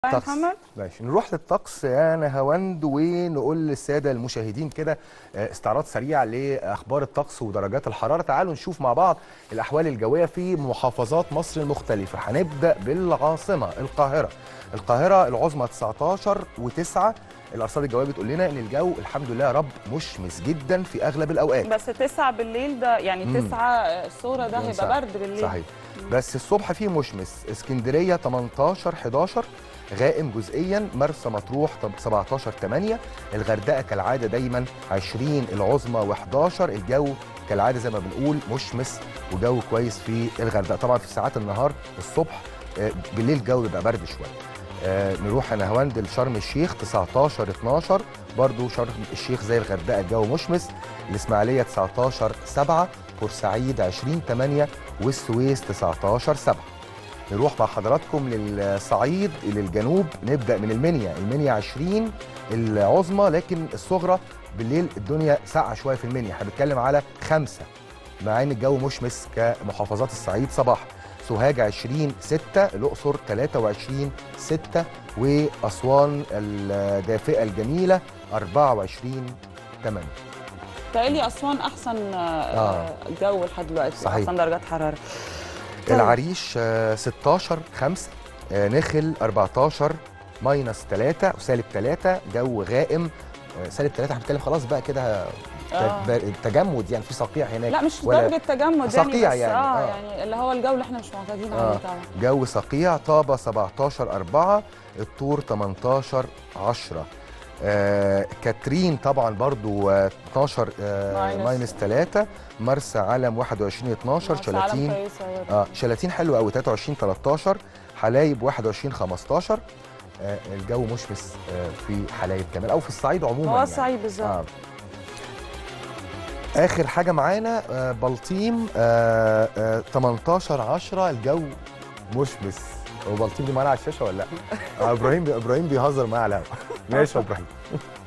طقس. محمد ماشي، نروح للطقس يا نهاوند ونقول للساده المشاهدين كده استعراض سريع لاخبار الطقس ودرجات الحراره. تعالوا نشوف مع بعض الاحوال الجويه في محافظات مصر المختلفه. هنبدا بالعاصمه القاهره العظمى 19 و9. الارصاد الجويه بتقول لنا ان الجو الحمد لله يا رب مشمس جدا في اغلب الاوقات. بس 9 بالليل ده يعني 9 الصورة ده هيبقى برد بالليل. صحيح. بس الصبح فيه مشمس. اسكندريه 18 11 غائم جزئيا. مرسى مطروح 17 8. الغردقه كالعاده دايما 20 العظمى و11. الجو كالعاده زي ما بنقول مشمس وجو كويس في الغردقه. طبعا في ساعات النهار الصبح بالليل الجو بيبقى برد شويه. نروح نهاوند لشرم الشيخ 19 12. برضو شرم الشيخ زي الغردقه الجو مشمس. الاسماعيليه 19 7. بورسعيد 20 8. والسويس 19 7. نروح مع حضراتكم للصعيد للجنوب. نبدا من المنيا 20 العظمى، لكن الصغرى بالليل الدنيا ساقعه شويه في المنيا. احنا بنتكلم على 5 مع ان الجو مشمس كمحافظات الصعيد صباحا. سوهاج 20 6. الاقصر 23 6. واسوان الدافئه الجميله 24 8. تقالي أسوان أحسن جو لحد دلوقتي. صحيح. أحسن درجات حرارة. العريش 16 5. نخل 14 -3 وسالب 3. جو غائم سالب 3. هنتكلم خلاص بقى كده تجمد، يعني في صقيع هناك. لا مش درجة تجمد صقيع يعني، يعني اللي هو الجو اللي احنا مش معتادين عليه طبعا. جو صقيع. طابة 17 4. الطور 18 10. كاترين طبعا برضو 12 -3. مرسى علم 21 12. شلاتين شلاتين حلو قوي 23 13. حلايب 21 15. الجو مشمس في حلايب كمان او في الصعيد عموما. هو الصعيد بالظبط. اخر حاجه معانا بلطيم 18 10. الجو مشمس. هو بلطيم دي معانا على الشاشه ولا لا؟ ابراهيم بيهزر معايا على الهوا. ماشي يا ابراهيم.